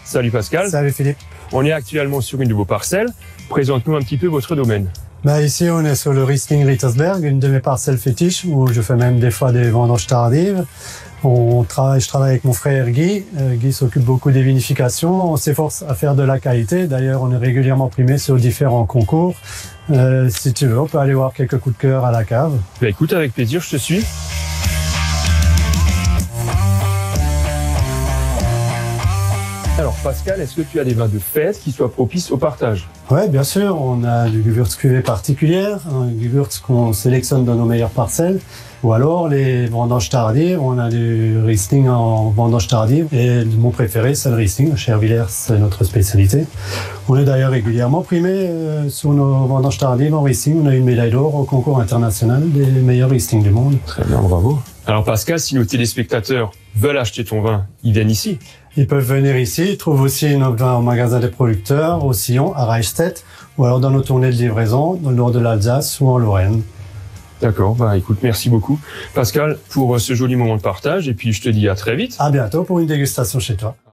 Salut Pascal. Salut Philippe. On est actuellement sur une de vos parcelles. Présente-nous un petit peu votre domaine. Ici, on est sur le Riesling Rittersberg, une de mes parcelles fétiches, où je fais même des fois des vendanges tardives. Je travaille avec mon frère Guy. Guy s'occupe beaucoup des vinifications. On s'efforce à faire de la qualité. D'ailleurs, on est régulièrement primé sur différents concours. Si tu veux, on peut aller voir quelques coups de cœur à la cave. Écoute, avec plaisir, je te suis. Alors Pascal, est-ce que tu as des vins de fête qui soient propices au partage? Oui, bien sûr. On a du Gewürz cuvée particulière, un Gewürz qu'on sélectionne dans nos meilleures parcelles. Ou alors les vendanges tardives, on a du Riesling en vendange tardive. Et mon préféré, c'est le Riesling. Chervillers, c'est notre spécialité. On est d'ailleurs régulièrement primé sur nos vendanges tardives en Riesling. On a une médaille d'or au concours international des meilleurs Riesling du monde. Très bien, bravo. Alors Pascal, si nos téléspectateurs veulent acheter ton vin, ils viennent ici. Ils peuvent venir ici. Ils trouvent aussi notre vin au magasin des producteurs, au Sillon, à Reichstedt, ou alors dans nos tournées de livraison, dans le nord de l'Alsace ou en Lorraine. D'accord, écoute, merci beaucoup Pascal pour ce joli moment de partage et puis je te dis à très vite. À bientôt pour une dégustation chez toi.